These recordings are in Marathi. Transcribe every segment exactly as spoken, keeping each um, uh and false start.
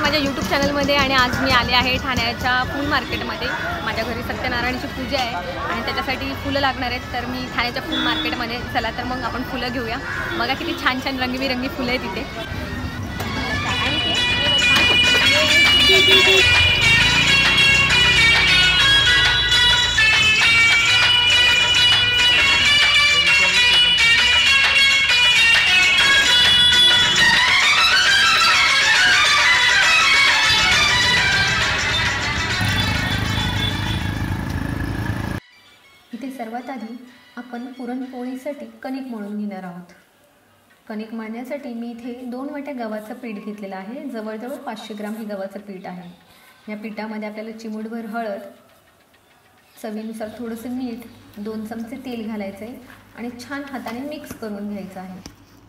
माझ्या यूट्यूब चॅनलमध्ये आणि आज मी आले आहे ठाण्याच्या फूल मार्केटमध्ये। माझ्या घरी सत्यनारायणची पूजा आहे आणि त्याच्यासाठी फुलं लागणार आहेत, तर मी ठाण्याच्या फूल मार्केटमध्ये चला तर मग आपण फुलं घेऊया। बघा किती छान छान रंगीबिरंगी फुलं आहेत तिथे। इथे सर्वात आधी आपण पुरणपोळीसाठी कणिक मळून घेणार आहोत। कणिक मळण्यासाठी मी इथे दोन वाट्या गव्हाचं पीठ घेतलेलं आहे। जवळजवळ पाचशे ग्राम हे गव्हाचं पीठ आहे। या पिठामध्ये आपल्याला चिमूटभर हळद, चवीनुसार थोडंसं मीठ, दोन चमचे तेल घालायचं आहे आणि छान हाताने मिक्स करून घ्यायचं आहे।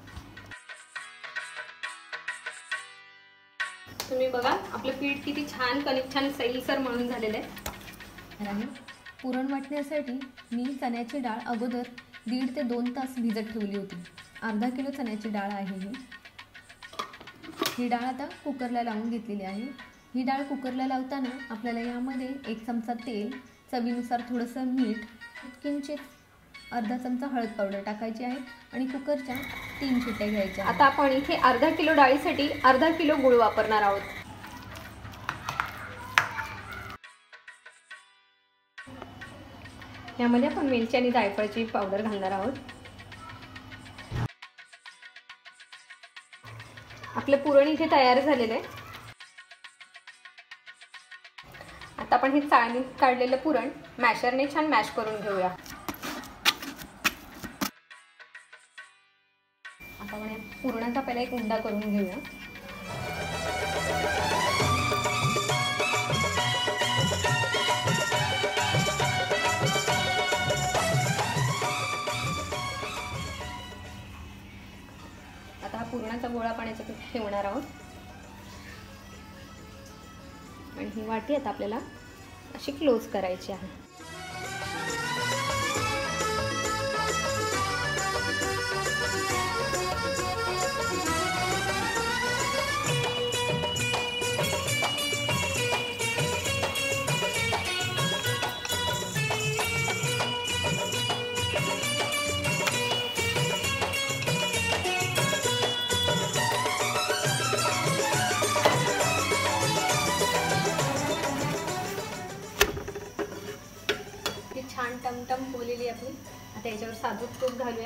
तुम्ही बघा आपलं पीठ किती छान कणिक छान सैलसर मळून झालेलं आहे। पुरण वाटण्यासाठी मी चण्याची डाळ अगोदर दीड ते दोन तास भिजत ठेवली होती। अर्धा किलो चण्याची डाळ आहे ही ही डाळ आता कुकरला लावून घेतलेली आहे। ही डाळ कुकरला लावताना आपल्याला यामध्ये एक चमचा तेल, चवीनुसार थोडंसं मीठ, किंचित अर्धा चमचा हळद पावडर टाकायची आहे आणि कुकरच्या तीन शिट्ट्या घ्यायच्या। आता आपण इथे अर्धा किलो डाळीसाठी अर्धा किलो गूळ वापरणार आहोत। यामध्ये आपण वेलची आणि जायफळची पावडर घालणार आहोत। आपलं पुरण इथे तयार झालेलं आहे। आता आपण हे चाळणीत काढलेलं पुरण मॅशरने छान मॅश करून घेऊया। आता आपण पुरणाचा पहिला एक उंडा करून घेऊया। आता हा पुरणाचा गोळा पाण्याच्या पिठात ठेवणार आहोत आणि ही वाटी आता आपल्याला अशी क्लोज करायची आहे। छान टमटम बोलेली आपली। आता याच्यावर साजूक तूप घालूया।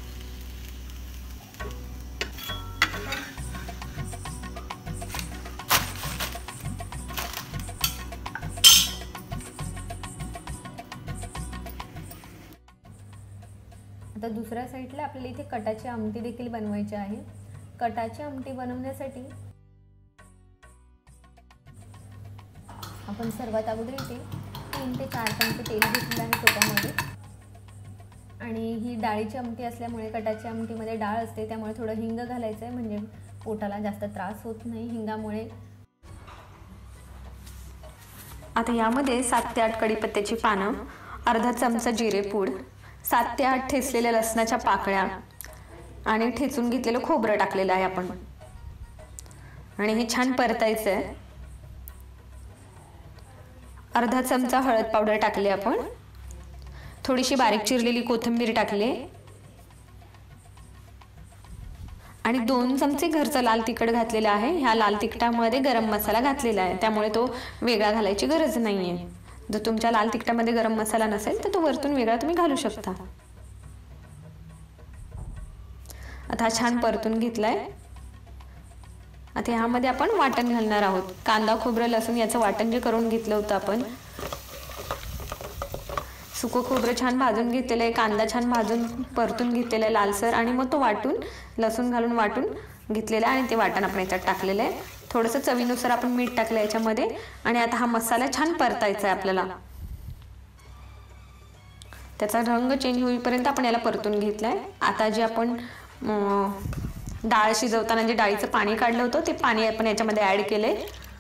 आता दुसऱ्या साईडला आपल्याला इथे कटाची आमटी देखील बनवायची आहे। कटाची आमटी बनवण्यासाठी आपण सर्वात अगोदर इथे तीन ते चार चमचे तेल घेतलेलं आहे टोपामध्ये आणि ही डाळीची आमटी असल्यामुळे कटाची आमटीमध्ये डाळ असते, त्यामुळे थोडं हिंग घालायचं आहे म्हणजे पोटाला जास्त त्रास होत नाही हिंगामुळे। आता यामध्ये सात ते आठ कढीपत्त्याची पानं, अर्धा चमचा जिरेपूड, सात ते आठ ठेचलेल्या लसणाच्या पाकळ्या आणि ठेचून घेतलेलं खोबरं टाकलेलं आहे आपण आणि हे छान परतायचं आहे। अर्धा चमचा हळद पावडर टाकली आपण, थोडीशी बारीक चिरलेली कोथिंबीर टाकली आणि दोन चमचे घरचा लाल तिखट घातलेला आहे। ह्या लाल तिखटामध्ये गरम मसाला घातलेला आहे, त्यामुळे तो वेगळा घालायची गरज नाहीये। जर तुमच्या लाल तिखटामध्ये गरम मसाला नसेल तर तो वरतून वेगळा तुम्ही घालू शकता। आता हा छान परतून घेतलाय। आता ह्यामध्ये आपण वाटण घालणार आहोत। कांदा, खोबरं, लसूण याचं वाटण जे करून घेतलं होतं आपण, सुकं खोबरं छान भाजून घेतलेलं आहे, कांदा छान भाजून परतून घेतलेला आहे लालसर आणि मग तो वाटून लसूण घालून वाटून घेतलेला आहे आणि ते वाटण आपण याच्यात टाकलेलं आहे। थोडंसं चवीनुसार आपण मीठ टाकलं याच्यामध्ये आणि आता हा मसाला छान परतायचा आहे आपल्याला। त्याचा रंग चेंज होईपर्यंत आपण याला परतून घेतलाय। आता जे आपण डाळ शिजवताना जे डाळीचं पाणी काढलं होतं ते पाणी आपण याच्यामध्ये ऍड केलंय,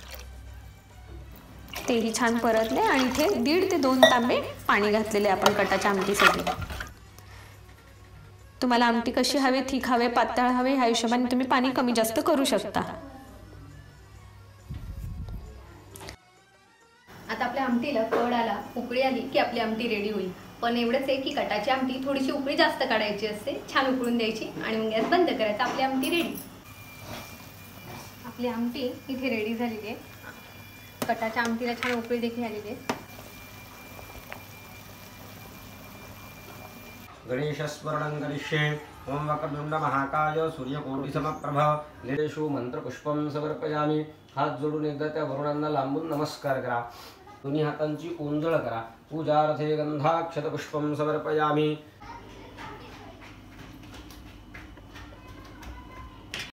तेही छान परतले आणि इथे दीड ते दोन तांबे पाणी घातलेले आपण कटाच्या आमटीसाठी। तुम्हाला आमटी कशी हवी, थिक हवे, पातळ हवे, ह्या हिशोबाने तुम्ही पाणी कमी जास्त करू शकता। आमटीला कड आला, उकळी आली की आपली आमटी रेडी होईल. पण एवढंच आहे की कटाची आमटी थोडीशी उकळी जास्त काढायची असते, छान उकळून द्यायची आणि मग गॅस बंद करायचा. आपली आमटी रेडी. आपली आमटी इथे रेडी झालेली आहे. कटाच्या आमटीला छान उकळी देखील आलेली आहे. गणेशस्मरणं करिष्ये. ओम वक्रतुंड महाकाय सूर्यकोटिसमप्रभ निरेषु मंत्रपुष्पं समर्पयामि. हात जोडून एकदा त्या वरुणांना लांबून नमस्कार करा. दोन्ही हातांची ओंजळ करा. पूजार्थे गंधाक्षतपुष्पं समर्पयामि.